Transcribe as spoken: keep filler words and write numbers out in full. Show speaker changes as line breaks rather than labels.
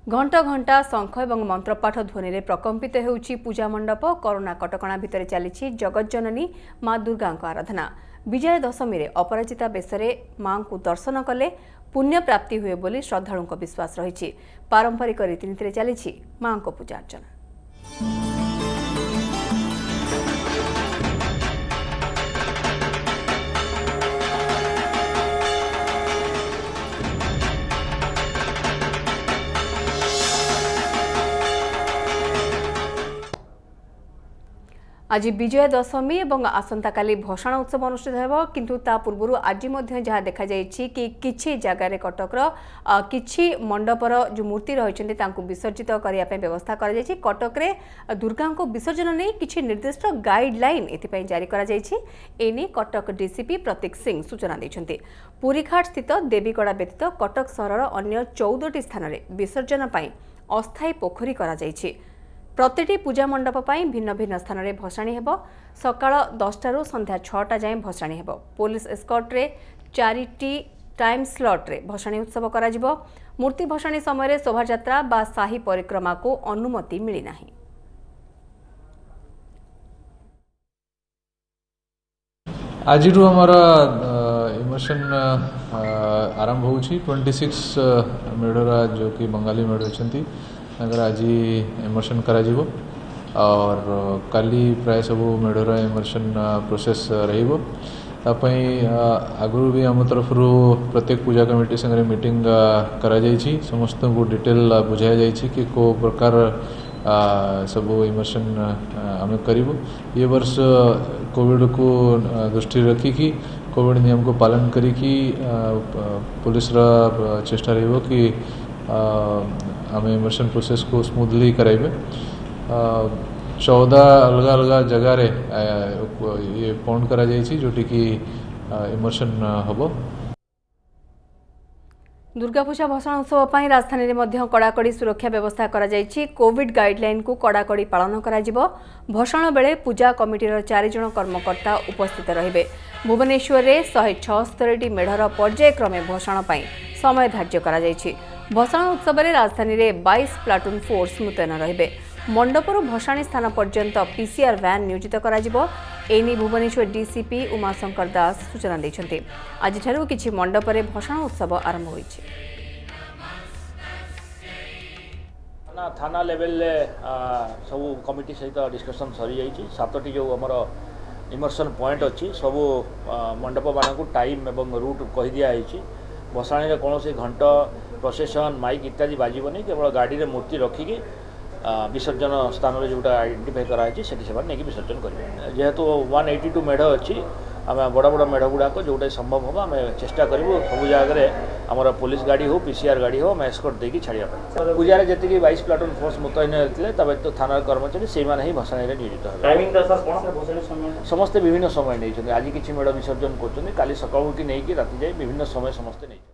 घंटा घंटा शंख और मंत्रपाठ ध्वनि में प्रकम्पित होउछि पूजा मंडप। कोरोना कटकणा भितर चली जगज्जननी माँ दुर्गा आराधना। विजय दशमी रे अपराजिता बेशरे मां को दर्शन कले पुण्य प्राप्ति हुए बोली श्रद्धालुओं विश्वास रही। पारंपरिक रीतिनीति चली मां को पूजा अर्चना। आज विजय दशमी और आसंता काली भसाण उत्सव अनुष्ठित हो, किंतु ता पूर्व आज जहाँ देखा जाइछि कि किछि जगार कटकर किछि मंडपर जो मूर्ति रही विसर्जित करने व्यवस्था कर कटक रे दुर्गा को विसर्जन नहीं किछि निर्दिष्ट गाइडलाइन एथिपाई जारी करा जाइछि। एने कटक डीसीपी प्रतीक सिंह सूचना दैछन्ति। पुरीघाट स्थित देवीगड़ा व्यतीत कटक सहर अन्य चौदह स्थान में विसर्जन पाई अस्थायी पोखरी करा जाइछि। प्रतिटी पूजा मंडप पर भिन्न भिन्न स्थान में भसाणी हेब। सकाळ दसटारू संध्या छटा जाए भसाणी हेब। पुलिस एस्कॉर्ट रे चारिटी टाइम स्लॉट रे भसाणी उत्सव करा जिवो। मूर्ति भसाणी समय शोभायात्रा बा साही परिक्रमा को अनुमति मिली नाही।
आज हमारा इमोशन आरंभ होउछि। छब्बीस मेढरा जो कि बंगाली मेढ अछंती अगर आज इमर्शन करा जिवो और काली प्राय सब मेढर इमर्शन प्रोसेस रहिबो। तापई आगु भी आम तरफ प्रत्येक पूजा कमिटी संगे मीटिंग करा जाइछि। समस्त को डिटेल बुझाया जाइछि कि को प्रकार सब इमर्शन आम करिबो। ये वर्ष कोविड को दृष्टि रखिकी कोविड नियम को पालन करिकी पुलिस रा चेष्टा रहिबो कि आम इमर्शन प्रोसेस को स्मूथली कराइबे। चौदह अलग अलग जगह रे ये पॉइंट करा जाइछि जोटी कि इमर्शन हबो।
दुर्गा पूजा भसाण उत्सव पर राजधानी में कड़ाकड़ी सुरक्षा व्यवस्था करा जाइछि। कोविड गाइडलाइन को कड़ाकड़ी पालन करा जिवो। भसाण बेले पूजा कमिटीर चार जण कर्मकर्ता उपस्थित रहिबे। भुवनेश्वर में शहे छस्तरी मेढर पर्यायक्रमे भसाण पर समय धार्य करा जाइछि। भसाण उत्सव में राजधानी में बाईस प्लाटून फोर्स मुतयन रहिबे। मंडपर भसाणी स्थान पर्यंत पीसीआर वैन नियोजित करा जिवो। एनी भुवनेश्वर डीसीपी उमाशंकर दास सूचना दैछन्ति। आज ठारू किछि मंडपर भसाण उत्सव आरंभ होइछि।
थाना थाना लेवल सब कमिटी सहित डिस्कशन सरी जाइछि। सातटी जो हमर इमर्शन पॉइंट अछि सब मंडप मानकु टाइम एवं रूट कहि दिया आइछि। भसाणी रे कोनोसी घंटा प्रोसेशन माइक इत्यादि बाजिबनी। केवल गाड़ी रे मूर्ति रखिकी विसर्जन स्थान में जोटा आइडेंटिफाई कराई से नहीं विसर्जन करेंगे। जेहेतु वन एटी टू मेढ़ अच्छी आम बड़ बड़ मेढ़ गुड़ाक जोटा संभव हम आम चेष्टा करूँ सब जगह आमर पुलिस गाड़ी हो पीसीआर गाड़ी हो आम एस्कॉर्ट देकी छाड़िया। पूजा जी बाईस प्लाटून फोर्स मुतयन होते थाना कर्मचारी से ही भसाणी नियोजित हो। समस्ते विभिन्न समय नहीं। आज किसी मेढ़ विसर्जन कर सका कि नहीं राति जाए विभिन्न समय समस्ते नहीं।